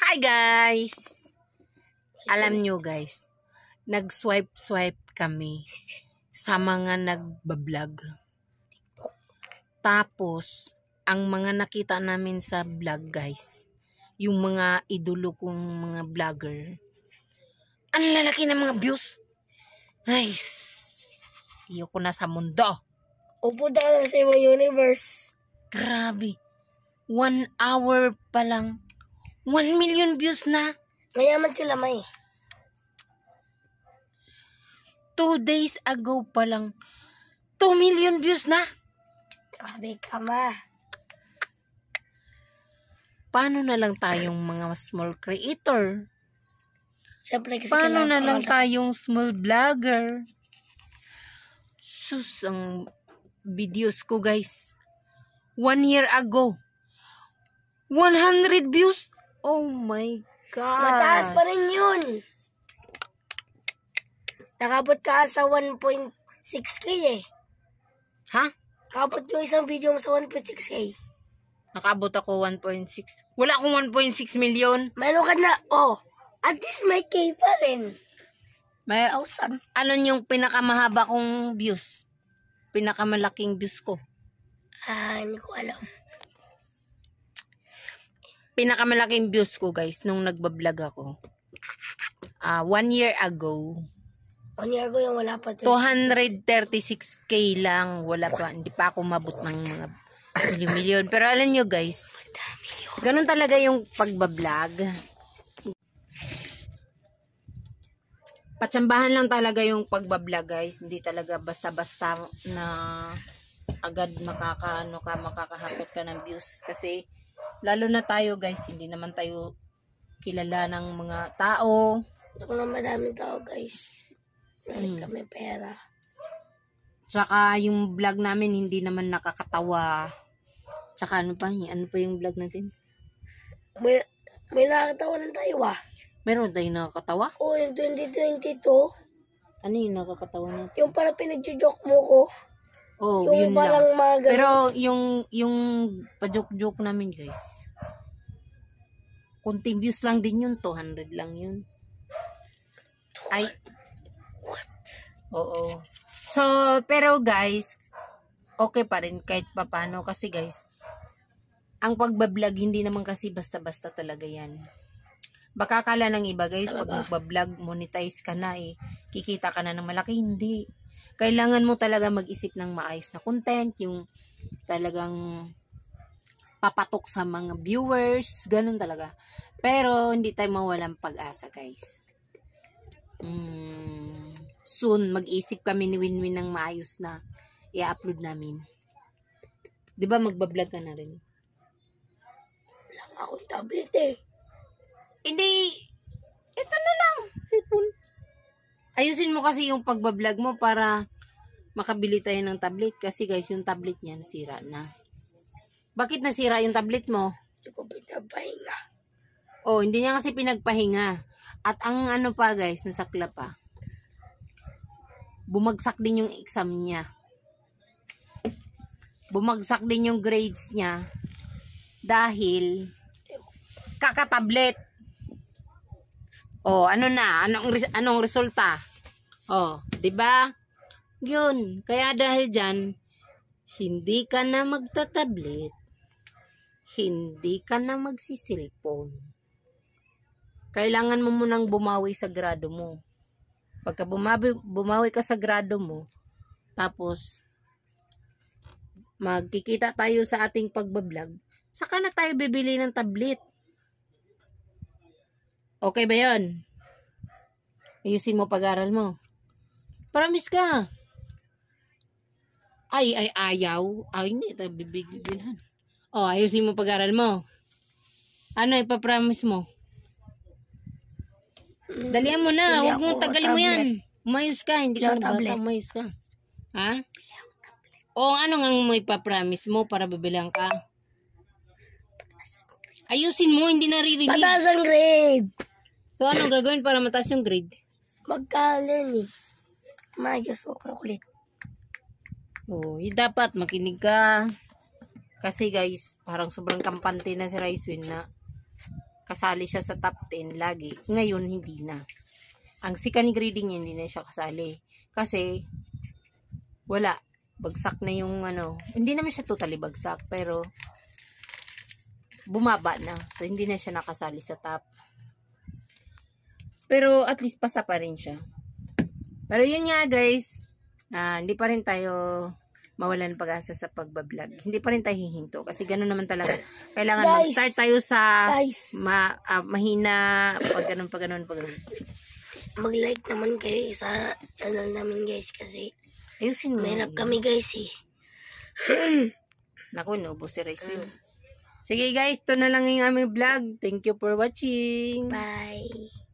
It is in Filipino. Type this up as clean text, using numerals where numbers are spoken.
Hi guys! Alam nyo guys, nag-swipe kami sa mga nagbablog. Tapos, ang mga nakita namin sa vlog guys, yung mga idolo kong mga vlogger, ang lalaki ng mga views. Ay, ayoko na sa mundo. Upo na sa imong universe. Grabe. 1 hour pa lang. 1 million views na. Mayaman sila may. 2 days ago pa lang. 2 million views na. Grabe ka ma. Paano na lang tayong mga small creator? Siyempre kasi Paano na lang pangalan. tayong small vlogger? Sus, ang videos ko guys. 1 year ago. 100 views. Oh my God. Mataas pa rin yun. Nakabot ka sa 1.6k eh. Ha? Nakabot yung isang video mo sa 1.6k. Nakabot ako 1.6. Wala akong 1.6 million. Meron ka na, at least may K pa rin. May, 1,000. ano yung pinakamahaba kong views? Pinakamalaking views ko. Hindi ko alam. Pinakamalaking views ko guys nung nagbablog ako. 1 year ago. 1 year ago yung wala pa to. 236k lang. Wala pa. Hindi pa ako mabot ng mga milyon. Pero alam nyo guys, ganun talaga yung pagbablog. Patsambahan lang talaga yung pagbablog guys. Hindi talaga basta-basta na agad makakahakot ka ng views. Kasi lalo na tayo guys, hindi naman tayo kilala ng mga tao. Ito na madaming tao guys. Meron kami pera. Tsaka yung vlog namin hindi naman nakakatawa. Tsaka ano pa yung vlog natin? May nakakatawa ng tayo Meron tayong nakakatawa? yung 2022. Ano yung nakakatawa natin? Yung parang pinag-joke mo ko. Oh, Yung yun lang. parang mga ganun. Pero yung pa-joke namin guys, kunting views lang din yun, 200 lang yun. Ay. What? Oo. So, pero guys, okay pa rin kahit papano kasi guys, ang pagbablog hindi naman kasi basta-basta talaga yan. Baka kala ng iba guys, pag magbablog, monetize ka na kikita ka na ng malaki. Hindi. Kailangan mo talaga mag-isip ng maayos na content, yung talagang papatok sa mga viewers, ganun talaga. Pero hindi tayo mawalang pag-asa guys. Soon, mag-isip kami ni Winwin ng maayos na i-upload namin. 'Di ba magbablog ka na rin? Wala nga akong tablet Hindi, ito na lang, cellphone. Ayusin mo kasi yung pagbablog mo para makabili tayo ng tablet. Kasi guys, yung tablet niya nasira na. Bakit nasira yung tablet mo? Hindi ko pinapahinga. Oh, hindi niya kasi pinagpahinga. At ang ano pa guys, nasakla pa. Bumagsak din yung exam niya. Bumagsak din yung grades niya. Dahil kakatablet. Oh, ano na? Anong resulta? Oh, 'di ba? 'Yun. Kaya dahil diyan, hindi ka na magta-tablet. Hindi ka na magsi-cellphone. Kailangan mo munang bumawi sa grado mo. Pagka bumawi ka sa grado mo, tapos magkikita tayo sa ating pagbablog, saka na tayo bibili ng tablet. Okay ba yun? Ayusin mo pag-aral mo. Promise ka. Ay, ayaw. Ay, hindi. Ito, bibigilhan. Oh, ayusin mo pag-aral mo. Ano, ipapromise mo? Dalihan mo na. Huwag mo tagalin mo yan. Umayos ka. Hindi ka na bata. Umayos ka. Ha? O, ano nga mo ipapromise mo para bibilang ka? Ayusin mo. Hindi naririnig. Mataas ang grade. So, anong gagawin para mataas yung grade? Magka-learning. Mayos, huwag makulit. Oh, dapat makinig ka. Kasi guys, parang sobrang kampante na si Raiswin na kasali siya sa top 10 lagi. Ngayon, hindi na. Ang second grading niya, hindi na siya kasali. Kasi, wala. Bagsak na yung hindi naman siya totally bagsak, pero bumaba na. So, hindi na siya nakasali sa top. Pero, at least pasa pa rin siya. Pero, yun nga guys, hindi pa rin tayo mawalan pag-asa sa pagbablog. Hindi pa rin tayo hihinto. Kasi gano'n naman talaga. Kailangan mag-start tayo sa mahina, pag ganun. Mag-like naman kayo sa channel namin guys kasi ayusin mo. mahirap kami guys eh. Naku, naubos si Rice. Sige guys, ito na lang yung aming vlog. Thank you for watching. Bye.